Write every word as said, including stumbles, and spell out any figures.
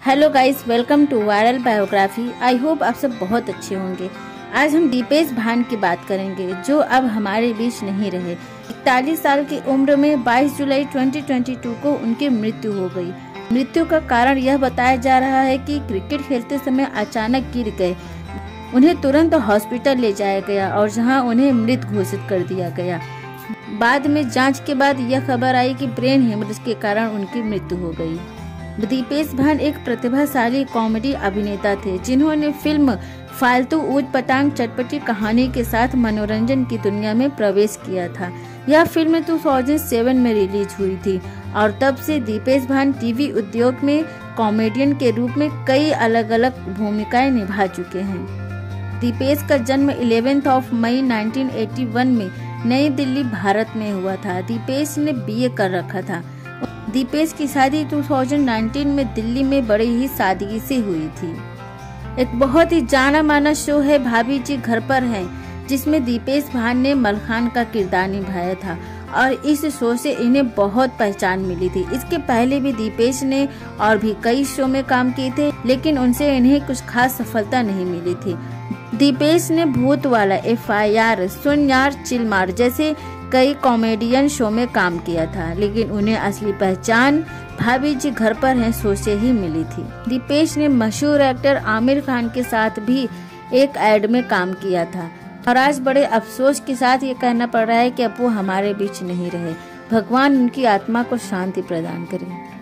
Hello guys, welcome to viral biography. I hope आप सब बहुत अच्छे होंगे। आज हम दीपेश भान की बात करेंगे जो अब हमारे बीच नहीं रहे। इकतालीस साल की उम्र में बाईस जुलाई दो हज़ार बाईस को उनकी मृत्यु हो गई। मृत्यु का कारण यह बताया जा रहा है कि क्रिकेट खेलते समय अचानक गिर गए। उन्हें तुरंत हॉस्पिटल ले जाया गया और जहां उन्हें मृत घोषित कर दिया गया। बाद में जांच के बाद यह खबर आई कि ब्रेन हेमरेज के कारण उनकी मृत्यु हो गई। दीपेश भान एक प्रतिभाशाली कॉमेडी अभिनेता थे जिन्होंने फिल्म फालतू ऊट पटांग चटपटी कहानी के साथ मनोरंजन की दुनिया में प्रवेश किया था। यह फिल्म दो हज़ार सात में रिलीज हुई थी और तब से दीपेश भान टीवी उद्योग में कॉमेडियन के रूप में कई अलग अलग भूमिकाएं निभा चुके हैं। दीपेश का जन्म ग्यारह ऑफ मई उन्नीस सौ इक्यासी में नई दिल्ली, भारत में हुआ था। दीपेश ने बीए कर रखा था। दीपेश की शादी दो हज़ार उन्नीस में दिल्ली में बड़ी ही सादगी से हुई थी। एक बहुत ही जाना माना शो है भाभी जी घर पर हैं, जिसमें दीपेश भान ने मलखान का किरदार निभाया था और इस शो से इन्हें बहुत पहचान मिली थी। इसके पहले भी दीपेश ने और भी कई शो में काम किए थे, लेकिन उनसे इन्हें कुछ खास सफलता नहीं मिली थी। दीपेश ने भूत वाला, एफ आई आर, सुन यार चिल मार जैसे कई कॉमेडियन शो में काम किया था, लेकिन उन्हें असली पहचान भाभी जी घर पर हैं शो से ही मिली थी। दीपेश ने मशहूर एक्टर आमिर खान के साथ भी एक एड में काम किया था और आज बड़े अफसोस के साथ ये कहना पड़ रहा है कि अब वो हमारे बीच नहीं रहे। भगवान उनकी आत्मा को शांति प्रदान करे।